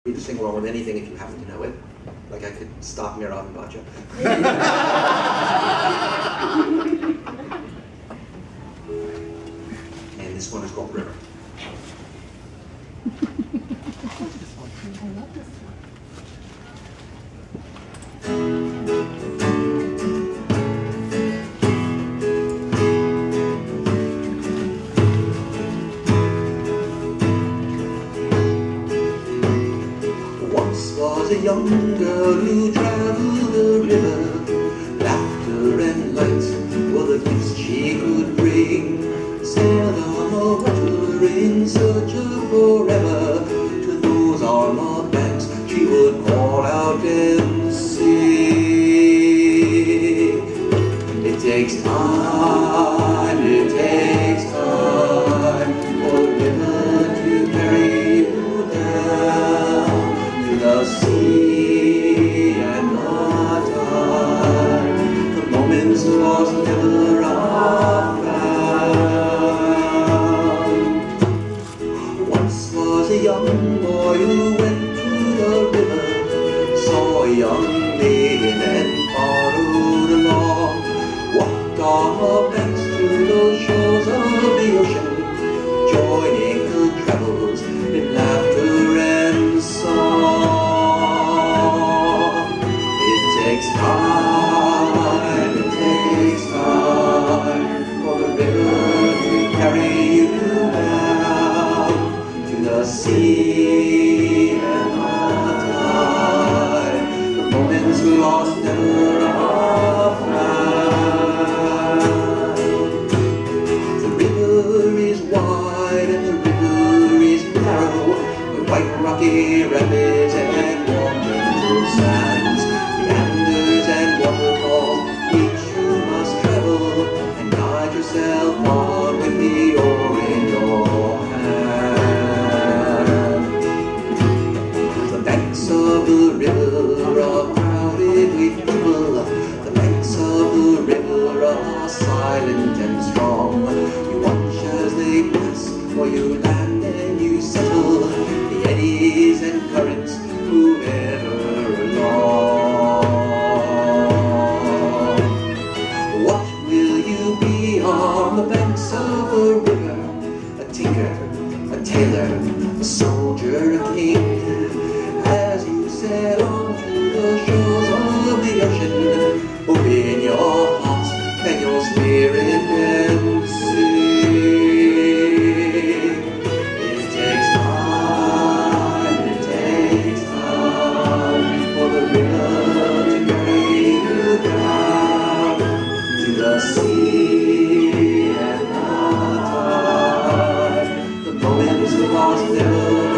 to sing along with anything if you happen to know it. Like I could stop Mirav and Bacha. And this one is called River. I love this one. Was a young girl who traveled the river. Laughter and light were the gifts she could bring. Sailed on the water in search of forever. To those on the banks she would call out and sing. It takes time, it takes time for the river to carry you down to the sea and the time. The moments lost never are found. Once was a young boy who went to the river, saw a young maiden and followed along. Walked on the banks to the shores of the ocean, joining her travels in laughter and song. It takes time for the river to carry you down to the sea and the tide. The moments lost never are found. The river is wide and the river is narrow, with white rocky rapids and warm gentle sands, meanders and waterfalls, each you must travel, and guide yourself on with the oar in your hand. The banks of the river are crowded with people. The banks of the river are silent and strong. You watch as they pass, or you land and you settle. The eddies and currents move ever along. What will you be on the banks of the river? A tinker, a tailor, a soldier, a king. As you sail on to the shores of the ocean, open your heart and your spirit and sing. It takes time for the river to carry you down to the sea and the tide. The moments lost never